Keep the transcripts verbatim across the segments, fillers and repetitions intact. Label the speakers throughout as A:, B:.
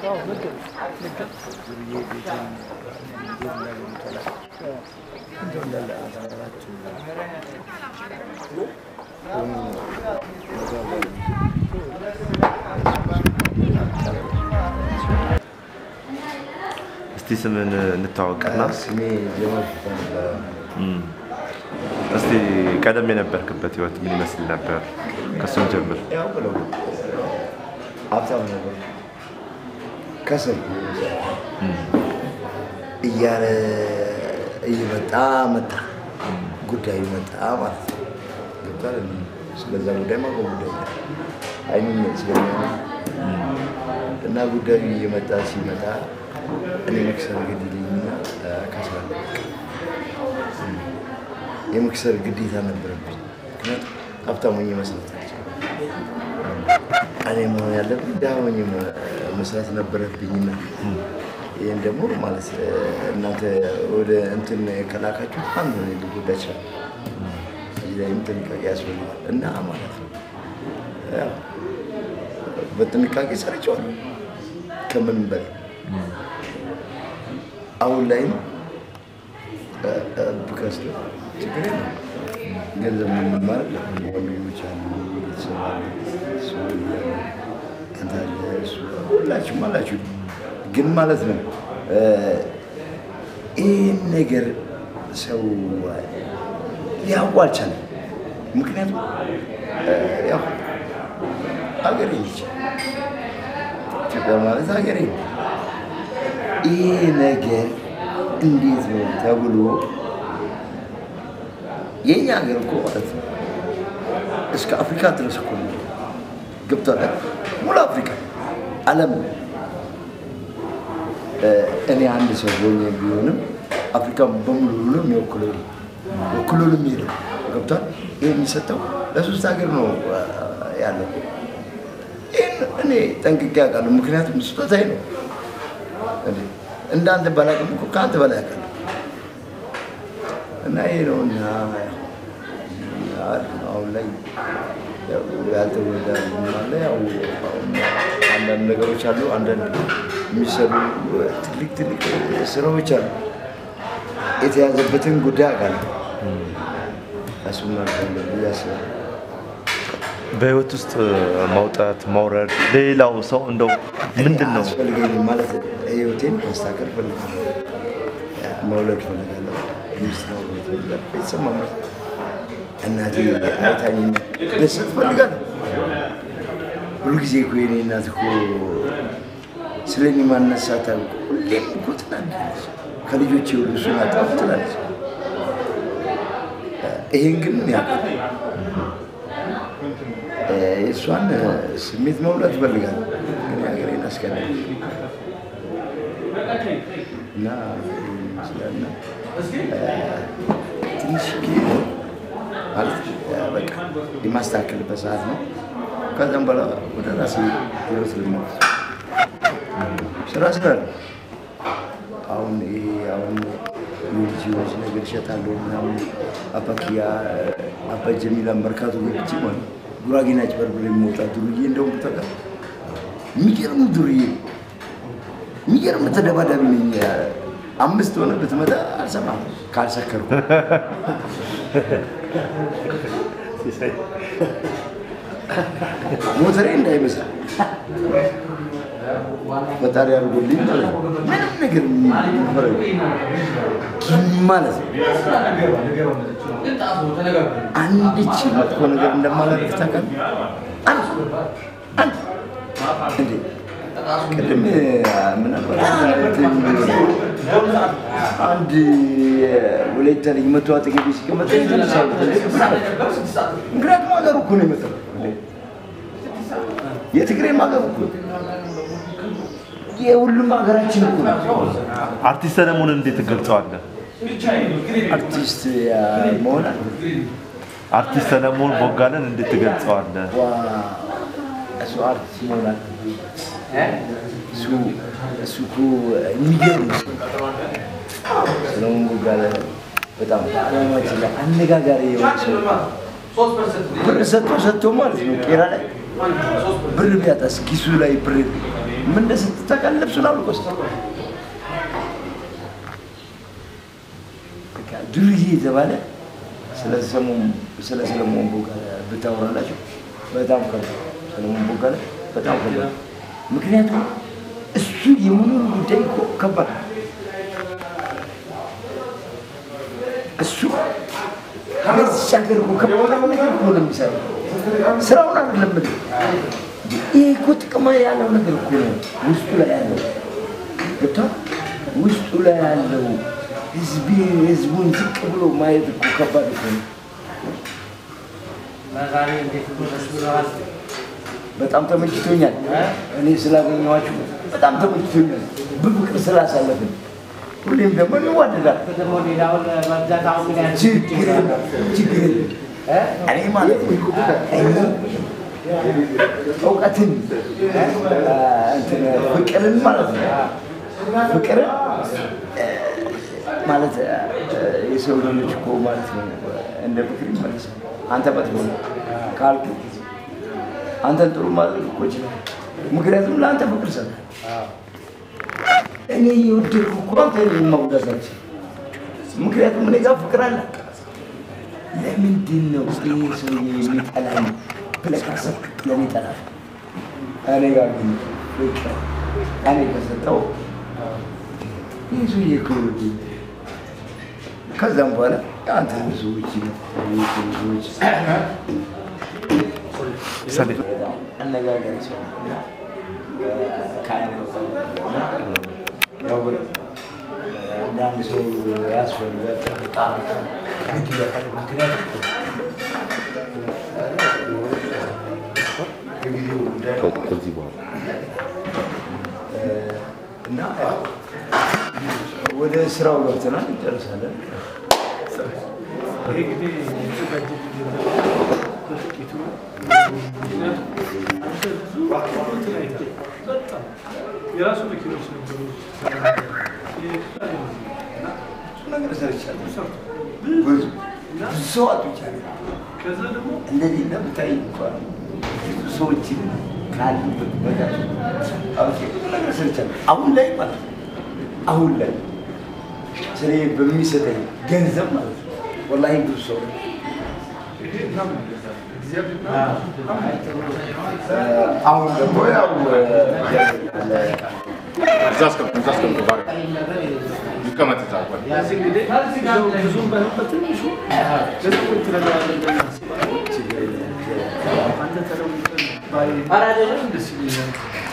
A: استي سمن نتوقعنا
B: اسمي جمال
A: امم استي قدم የነበርክበት ህይወት ምን ይመስል ነበር ከሱም ጀምር
B: ያው ብለው አብታም ነበር ከሰል እያለ እየመጣ መጣ ጉዳይ መጣ ማለት ነው ገብቷል ስለዛ ጉዳይ ማቆም ጉዳይ አይኑን ስለሚያ እና ጉዳዩ እየመጣ ሲመጣ እኔ መክሰር ግዴታና ካስባለ የመክሰር ግዴታ ነበረብኝ ምክንያት ሀብታሙኝ መስራት እኔ ምን ያለብኝ ዳውኝ መስራት ነበረብኝና ይሄን ደግሞ ማለት እናንተ ወደ እንትን ከላካችሁ አንድ ነው ሊጎዳ ይችላል እዚህ እንትን ያስፈልጋል እና ማለት ነው ያው በጥንቃቄ ሰርቻለሁ ከምን በላይ አሁን ላይ በከስተ ችግር የለም ገንዘብ ምን ማለት ነው ወንዶች አሉ ሰማሉ ሶሪያ አንታለስ ሁላችሁ ማላችሁ ግን ማለት ነው ይሄን ነገር ሰው ሊያዋጫል ምክንያቱም ያው አገሬ ልጅ ተቀማለት አገሬ ይሄ ነገር እንዴት ነው ተብሎ የኛ ሀገር እኮ ማለት ነው እስከ አፍሪካ ድረስ እኮ ነው ገብቷል ሙሉ አፍሪካ ዓለም እኔ አንድ ሰው ሆኜ ቢሆንም አፍሪካ በሙሉ ነው የሚወክለው ወክሎ ነው የሚሄደው ገብቷል ይሄ የሚሰጠው ለሶስት ሀገር ነው ያለው እኔ ጠንቅቄ አውቃለሁ ምክንያቱም ስጦታዬ ነው እንዳንተ ባላቅም እኮ ካንተ በላይ አውቃለሁ እና ይሄ ነው እና አሁን ላይ ያልተወዳ ማለት ያው አንዳንድ ነገሮች አሉ አንዳንድ የሚሰሩ ትልቅ ትልቅ ስራዎች አሉ የተያዘበትን ጉዳይ አውቃለሁ አሱና ያሰ
A: በህይወት ውስጥ ማውጣት ማውረድ ሌላው ሰው እንደው ምንድነው
B: ፈልገኝ ማለት ህይወቴን ማስተካከል ፈልጋለሁ መውለድ ፈልጋለሁ ሚስጥራው ፈልጋለሁ ቤተሰብ እናቴ አይታኝ ደስት ፈልጋለሁ ሁሉ ጊዜ እኮ የኔ እናት እኮ ስለኔ ማንነሳት ሁሌም እኮ ትናንትናለች ከልጆቼ ሁሉ እሱን አጣፍ ትላለች ይሄን ግን ያውቃል እሷን ስሜት መውለድ ፈልጋለሁ ግን ሀገሬን አስቀድሜ እና ስለና ትንሽ ጊዜ ማለት በቃ የማስተካከልበት ሰዓት ነው ከዛም በኋላ ወደ ራሴ ህይወት ልመለስ ስራ ስራ አሁን ይሄ አሁን ልጅዎች ነገር ይሸጣሉ ምናምን አባኪያ አባጀሚላ መርካቶ ገብቼ ማለት ጉራጌና ጭበርብሬ የምወጣ ዱርዬ እንደውም ተቀር የሚገርም ዱርዬ የሚገርም ተደባዳቢ ነኝ አምስት ሆነ ብትመጣ አልሰማም ካልሰከርኩ ሞተሬ እንዳይመስል በጣሪ አድርጎልኝ ምንም ነገር ማለት ነው አንድች መጥፎ ነገር እንደማላደርግ ታውቃለህ አንድ አንድ እንዴ ቅድም ምን ነበር አንድ ወለተ ልጅ መቶ አጠገቤ ሲቀመጥ ይተነሳል ምክንያቱም ሀገሩ እኮ ነው የመጣው የትግሬ ሀገር እኮ የሁሉም ሀገራችን እኮ
A: አርቲስት ሰለሞን እንዴት ትገልጸዋለህ
B: አርቲስት መሆን
A: አርቲስት ሰለሞን ቦጋለን እንዴት ትገልጸዋለህ
B: እሱ አርቲስት መሆን እሱ እሱ እኮ የሚገርም ሰለሞን ቦጋለን በጣም አለማችን ላይ አነጋጋሪ የሆነ ሰው ብር ሰጥቶ ሰጥቶ ማለት ነው ቄራ ላይ ብር ቢያጣስ ኪሱ ላይ ብር ምን እንደስተቀለብ ስላሉ ቆስ ድርዬ ተባለ ስለ ሰሞን ስለ ሰለሞን ቦጋለ ብታወራላችሁ በጣም ከባድ ሰለሞን ቦጋለ በጣም ከባድ ምክንያቱም እሱ የመኖር ጉዳይ እኮ ከባድ እሱ ከመሻገር እኮ ከባድ ነገር እኮ ነው የሚሰራው ስራውን አይደለም ይሄ እኮ ጥቅም ያለው ነገር እኮ ነው ውስጡ ላይ ያለው ገብቶሃል ውስጡ ላይ ያለው ህዝብ ህዝቡን ዝቅ ብሎ ማየት እኮ ከባድ እኮ ነው
C: ማዛሬ እንዴት ብለዋል
B: በጣም ተመችቶኛል እኔ ስላገኘኋችሁ በጣም ተመችቶኛል በፍቅር ስላሳለፍን ሁሌም ደግሞ እንዋደዳለን
C: ደግሞ ሌላውን መብዛት አሁን ምን ያህል
B: ችግር ችግር እኔ ማለት እኔ እውቀትን እንትን ፍቅርን ማለት ነው ፍቅርን ማለት የሰው ልጅ እኮ ማለት ነው እንደ ፍቅር ይመለሳል አንተ መጥፎ ካልኩ አንተን ጥሩ ማለት እኮ ይችላል ምክንያቱም ለአንተ ፍቅር ሰጠ እኔ የወደድኩ እኮ አንተን መውደዳች ምክንያቱም እኔ ጋር ፍቅር አለ ለምንድን ነው ይሄ ሰው የሚጠላኝ ብለህ ካሰብክ ለእኔ ጠላህ እኔ ጋር ግን ፍቅር እኔ ከሰጠው ይህ ሰውዬ እኮ ይወደኝ ከዛም በኋላ አንተ ብዙዎች ነው ብዙዎች
A: ሰኔ
B: አነጋገር ሰው ካይነ ያው አንዳንድ ሰው ያስፈልጋል በጣም ግድ ይላል ምክንያቱም
A: ከዚህ በኋላ
B: እና ወደ ስራው ገብተናል እንጨርሳለን
D: የራሱ መኪኖች ነበሩ
B: ነገር ሰርቻለሁ ብዙ ሰው አጥቻለሁ
D: ከዛ ደግሞ
B: እንደዚህ እንደምታይ እንኳን ሰዎች ካሉበት በጋር ኦኬ ነገር ሰርቻለሁ አሁን ላይ ማለት አሁን ላይ ስለ በሚሰጠኝ ገንዘብ ማለት ወላሂ ብዙ ሰው አሁን ደግሞ ያው
E: ዛስከም ዛስከም ባረ ይከመት ታውቃለህ
D: ያዚህ እንግዲህ ብዙም ባይሆን በትንሹ ለሰው ትረዳዋለህ አንተ ተለውጠህ ባይ አራደለም ደስ ይላል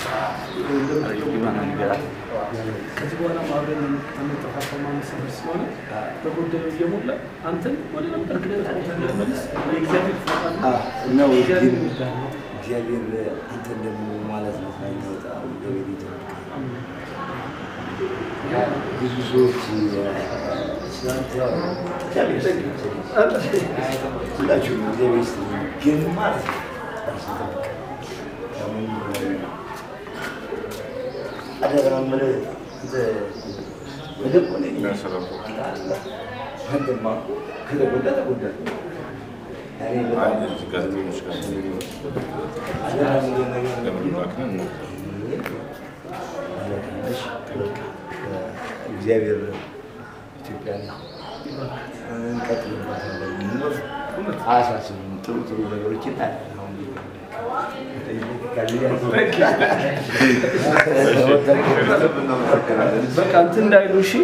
D: ከዚህ በኋላ ማብረን ተመጣጣው ማንሰበር ስለሆነ በጉዳዩ እየሞላ አንተን ወደ እርግጠኛ ተመለስ የእግዚአብሔር ፈቃድ
B: ነው እግዚአብሔር አንተን ደግሞ ማለት ነው ሳይወጣ ወደ ቤት ብዙ ሰዎች ሁላችሁም እግዚአብሔር ግን ማለት ነው አደራ ምን እንደ ወደቆ ነው
E: የሚያሰራው
B: እንደማ ከደጎዳ ተጎዳ እኔ
E: አንድ
B: በጣም
E: ጋዜጠኞች ጋር
B: አደራ ምን ነገር
E: ለምንባክን
B: እግዚአብሔር ኢትዮጵያን እንቀጥልበታለን አሳስብም ጥሩ ጥሩ ነገሮችን አሁን
D: በቃ እንትን እንዳይሉ እሺ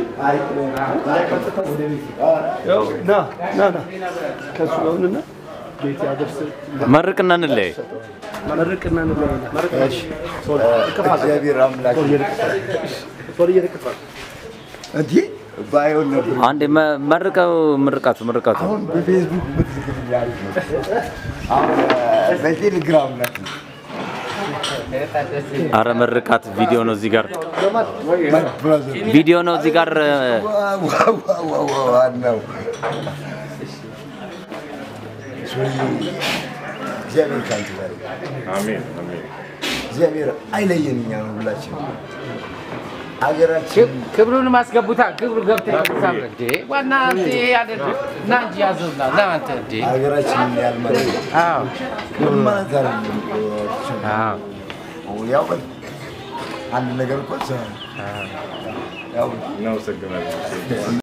D: ያው ና ና ና ከሱ ነውና ቤት ያደርስ
F: መርቅና እንለይ
D: መርቅና እንለይ
B: እሺ እግዚአብሔር አምላክ
D: ሶሪ ይርከፋ
B: እንዴ ባይሆን ነበር
F: አንዴ መርቀው ምርቃቱ ምርቃቱ
B: አሁን በፌስቡክ ምትዝግብ ያለ አሁን በቴሌግራም ላይ
F: አረ መርቃት ቪዲዮ ነው እዚህ ጋር
B: ብራዘር
F: ቪዲዮ ነው እዚህ ጋር
B: ዋው ዋው ዋው ነው ሶሪ እግዚአብሔር ካንተ ጋር
E: አሜን አሜን
B: እግዚአብሔር አይለየን እኛ ነው ሁላችን አገራችን
C: ክብሩን ማስገቡታ ክብሩ ገብተህ ተሳምረክ ዋና አንተ ያደረ እና እንጂ ያዘውና ለአንተ እንዴ
B: አገራችን ያልመረ
C: አዎ
B: ምን ማለት አይደለም
C: አዎ
B: ያው አንድ ነገር እኮ ያው
E: እናመሰግናለን።